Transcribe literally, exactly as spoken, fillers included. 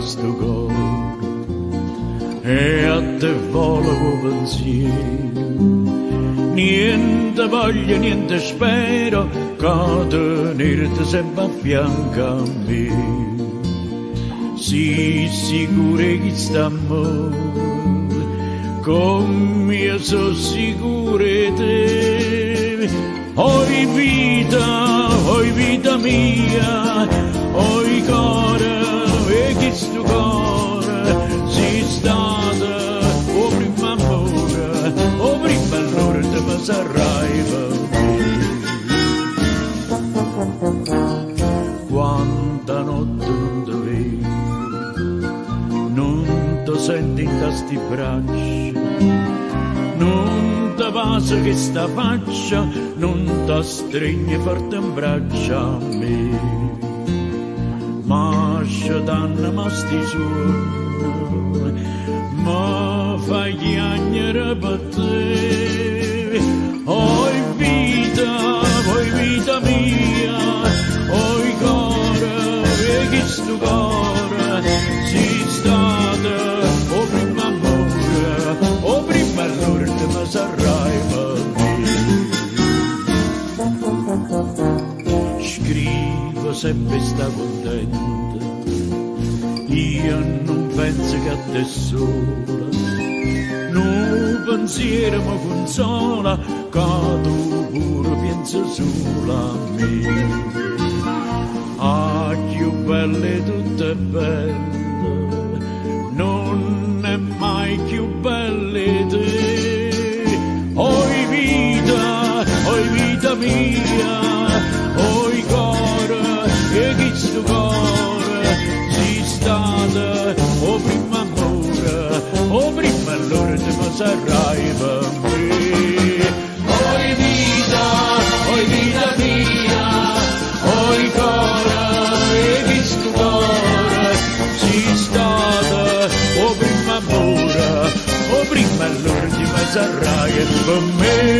sto cuore e a te vola con pensiero, niente voglio, niente spero che tenerti sempre a fianco a me. Sii sicuro che sta amore, come io sono sicuro di te. Oi vita, oi vita mia, oi cuore, e che sto cuore, sei stata o prima amore, o prima allora te mi sarai per me. Quanta notte non ti vedo, non ti senti in sti braccia, non ti passa che sta faccia, non ti stringe forte in braccia a me. Ma scetanno ma sti suoni, ma fai chiagnere per te. Oi vita, oi vita mia, oi cuore, e che sto cuore, sei stata o prima amore, o prima allora te mi sarai per me. Scrivo sempre sta contenta, io non penso che a te sola, non pensiero mi consola, che tu pure pensi solo a me. Ah, più belle tutte belle, non è mai più belle te. Oi vita, oi vita mia, oi cuore, e che sto cuore, sei stata o prima amore, o prima allora te mi sarai per me. Oi vita, oi vita mia, oi cuore, e che sto cuore, sei stata o prima amore, o prima allora te mi sarai per me.